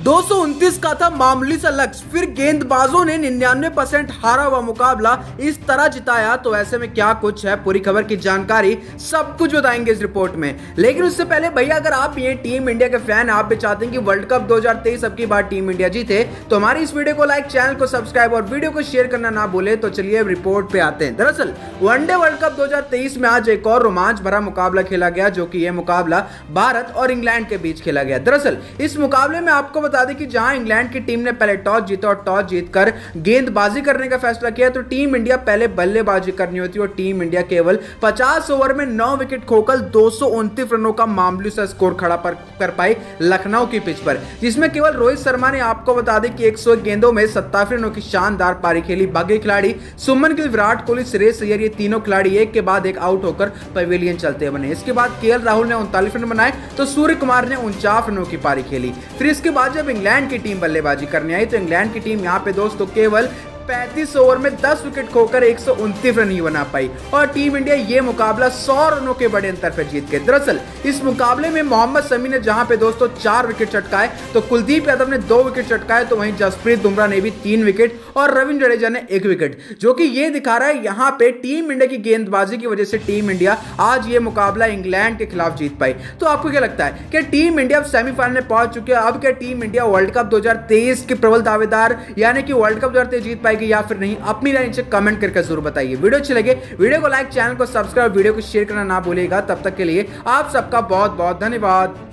229 का था मामूली सा लक्ष्य, फिर गेंदबाजों ने 99% हारा हुआ मुकाबला इस तरह जिताया। तो ऐसे में क्या कुछ है, पूरी खबर की जानकारी सब कुछ बताएंगे इस रिपोर्ट में। लेकिन उससे पहले भैया, अगर आप ये टीम इंडिया के फैन, आप भी चाहते हैं कि वर्ल्ड कप 2023 अब की बार टीम इंडिया जीते, तो हमारी इस वीडियो को लाइक, चैनल को सब्सक्राइब और वीडियो को शेयर करना ना भूले। तो चलिए अब रिपोर्ट पे आते हैं। दरअसल वनडे वर्ल्ड कप 2023 में आज एक और रोमांच भरा मुकाबला खेला गया, जो कि यह मुकाबला भारत और इंग्लैंड के बीच खेला गया। दरअसल इस मुकाबले में आपको बता दें कि जहां इंग्लैंड की टीम ने पहले टॉस जीता और टॉस जीतकर गेंदबाजी करने का फैसला किया, तो टीम इंडिया पहले बल्लेबाजी करनी होती है और टीम इंडिया केवल 50 ओवर में 9 विकेट खोकर 229 रनों का मामूली सा स्कोर खड़ा कर पाई लखनऊ की पिच पर, जिसमें केवल रोहित शर्मा ने आपको बता दें कि 101 गेंदों में 87 रनों की शानदार पारी खेली। बाकी खिलाड़ी सुमन गिल, विराट कोहली, श्रेयस अय्यर, ये तीनों खिलाड़ी एक के बाद एक आउट होकर पवेलियन चलते बने। इसके बाद केएल राहुल ने 39 रन बनाए तो सूर्य कुमार ने 49 रनों की पारी खेली। फिर इसके बाद जब इंग्लैंड की टीम बल्लेबाजी करने आई, तो इंग्लैंड की टीम यहां पे दोस्तों केवल 35 ओवर में 10 विकेट खोकर 129 रन ही बना पाई और टीम इंडिया ये मुकाबला 100 रनों के बड़े अंतर पर जीत गए। दरअसल इस मुकाबले में मोहम्मद शमी ने जहां पे दोस्तों 4 विकेट चटकाए, तो कुलदीप यादव ने 2 विकेट चटकाए, तो वहीं जसप्रीत बुमराह ने भी 3 विकेट और रविंद्र जडेजा ने 1 विकेट, जो कि ये दिखा रहा है यहां पे टीम इंडिया की गेंदबाजी की वजह से टीम इंडिया आज ये मुकाबला इंग्लैंड के खिलाफ जीत पाई। तो आपको क्या लगता है कि टीम इंडिया अब सेमीफाइनल में पहुंच चुकी है? अब क्या टीम इंडिया वर्ल्ड कप 2023 के प्रबल दावेदार यानी कि वर्ल्ड कप 2023 जीत पाएगी या फिर नहीं? अपनी राय नीचे कमेंट करके जरूर बताइए। वीडियो अच्छी लगे वीडियो को लाइक, चैनल को सब्सक्राइब, वीडियो को शेयर करना ना भूलिएगा। तब तक के लिए आप सबका बहुत बहुत धन्यवाद।